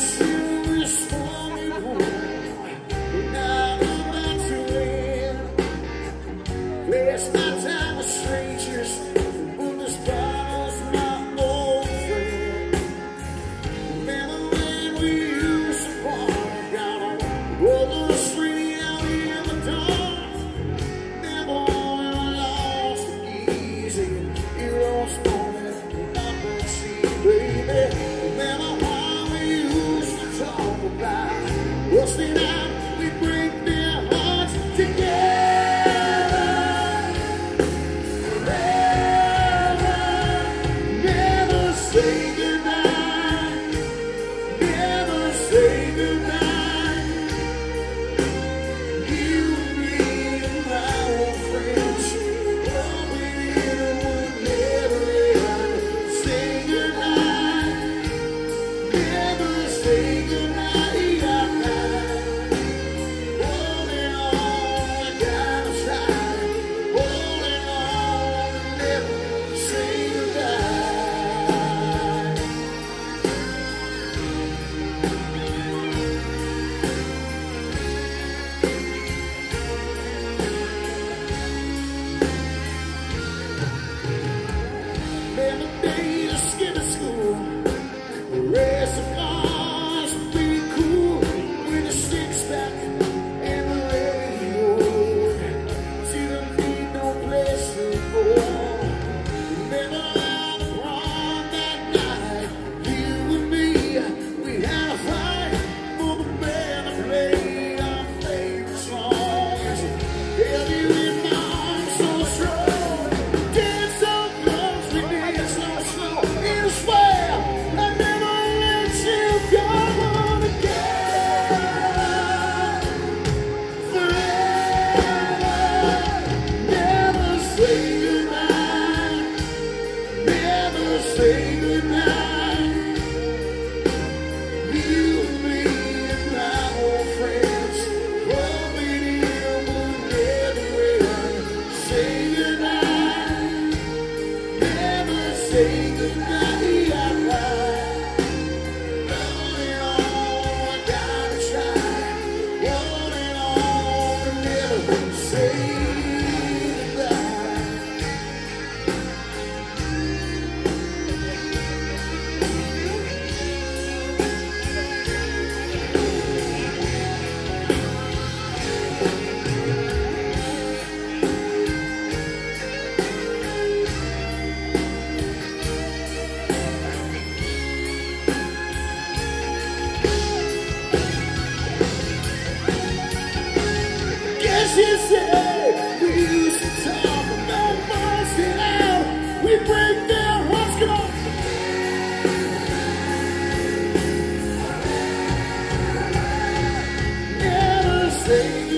It's not time with strangers. When this bottle's my old friend. Remember when we used to party down on Roller Street out in the dark? Remember when we lost the easy? You lost morning, nothing see, baby. Remember how we used to talk about what's the night we break their hearts together. Say goodnight, never say goodnight. You and me and my old friends, oh baby, would never end. Say goodnight, never say goodnight. Holding on, I gotta try. Holding on, never say goodnight. Remember days of skipping school, race of cars, be cool with a six-pack and the radio. See them need no place to go. Remember how the prom that night, you and me, we had a fight for the band to play our favorite songs. Held you in my arms so strong, dance so close, we did slow, in a swear I never let you go again. Forever, never say goodnight, never say goodnight. You and me and my old friends, oh baby, we'll never end. Say goodnight, never say goodnight. Holding on, I gotta try. Holding on, never say goodnight. Guess you say we used to talk about busting out. We break their hearts, come on. Never say